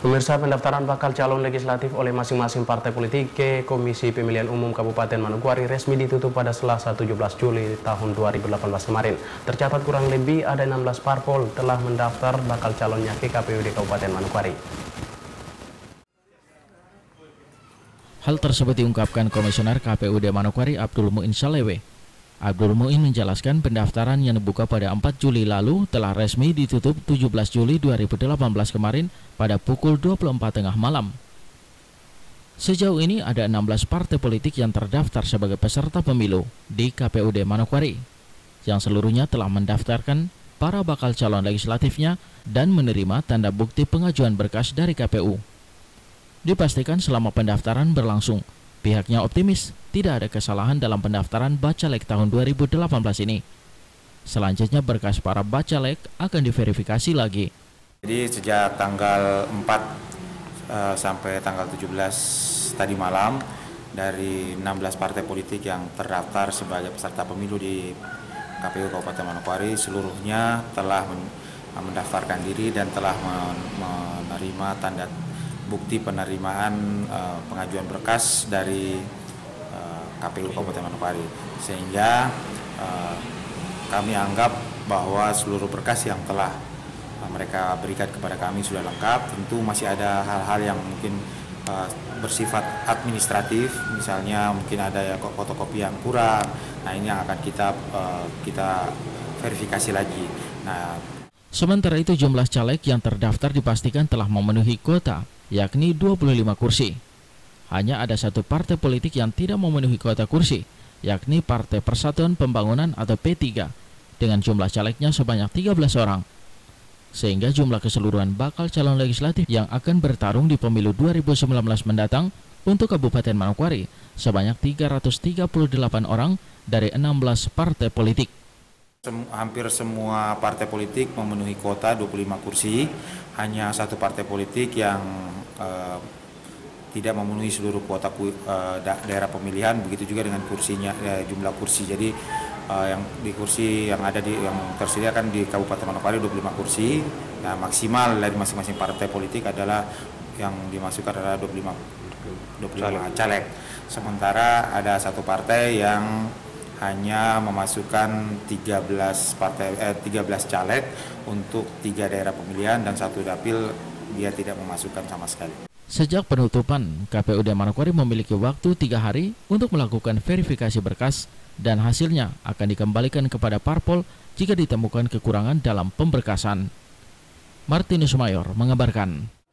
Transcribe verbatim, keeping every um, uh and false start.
Pemirsa, pendaftaran bakal calon legislatif oleh masing-masing partai politik ke Komisi Pemilihan Umum Kabupaten Manokwari resmi ditutup pada Selasa tujuh belas Juli tahun dua ribu delapan belas kemarin. Tercatat kurang lebih ada enam belas parpol telah mendaftar bakal calonnya ke K P U D Kabupaten Manokwari. Hal tersebut diungkapkan Komisioner K P U D Manokwari Abdul Muin Salewe. Abdul Muin menjelaskan pendaftaran yang dibuka pada empat Juli lalu telah resmi ditutup tujuh belas Juli dua ribu delapan belas kemarin pada pukul dua puluh empat tengah malam. Sejauh ini ada enam belas partai politik yang terdaftar sebagai peserta pemilu di K P U D Manokwari, yang seluruhnya telah mendaftarkan para bakal calon legislatifnya dan menerima tanda bukti pengajuan berkas dari K P U. Dipastikan selama pendaftaran berlangsung, pihaknya optimis tidak ada kesalahan dalam pendaftaran Bacalek tahun dua ribu delapan belas ini. Selanjutnya berkas para Bacalek akan diverifikasi lagi. Jadi sejak tanggal empat uh, sampai tanggal tujuh belas tadi malam, dari enam belas partai politik yang terdaftar sebagai peserta pemilu di K P U Kabupaten Manokwari seluruhnya telah mendaftarkan diri dan telah menerima tanda bukti penerimaan uh, pengajuan berkas dari uh, K P U Kabupaten Manokwari, sehingga uh, kami anggap bahwa seluruh berkas yang telah uh, mereka berikan kepada kami sudah lengkap. Tentu masih ada hal-hal yang mungkin uh, bersifat administratif, misalnya mungkin ada ya fotokopi yang kurang. Nah, ini yang akan kita uh, kita verifikasi lagi. Nah, sementara itu jumlah caleg yang terdaftar dipastikan telah memenuhi kuota, yakni dua puluh lima kursi. Hanya ada satu partai politik yang tidak memenuhi kuota kursi, yakni Partai Persatuan Pembangunan atau P tiga, dengan jumlah calegnya sebanyak tiga belas orang. Sehingga jumlah keseluruhan bakal calon legislatif yang akan bertarung di pemilu dua ribu sembilan belas mendatang untuk Kabupaten Manokwari sebanyak tiga ratus tiga puluh delapan orang dari enam belas partai politik. Hampir semua partai politik memenuhi kuota dua puluh lima kursi, hanya satu partai politik yang uh, tidak memenuhi seluruh kuota uh, da daerah pemilihan, begitu juga dengan kursinya, uh, jumlah kursi. Jadi uh, yang di kursi yang ada di yang tersedia kan di Kabupaten Manokwari dua puluh lima kursi. Nah, maksimal dari masing-masing partai politik adalah yang dimasukkan adalah dua puluh lima, dua puluh lima caleg. Sementara ada satu partai yang hanya memasukkan tiga belas partai eh, tiga belas caleg untuk tiga daerah pemilihan dan satu dapil dia tidak memasukkan sama sekali. Sejak penutupan, K P U D Manokwari memiliki waktu tiga hari untuk melakukan verifikasi berkas dan hasilnya akan dikembalikan kepada parpol jika ditemukan kekurangan dalam pemberkasan. Martinus Mayor mengabarkan.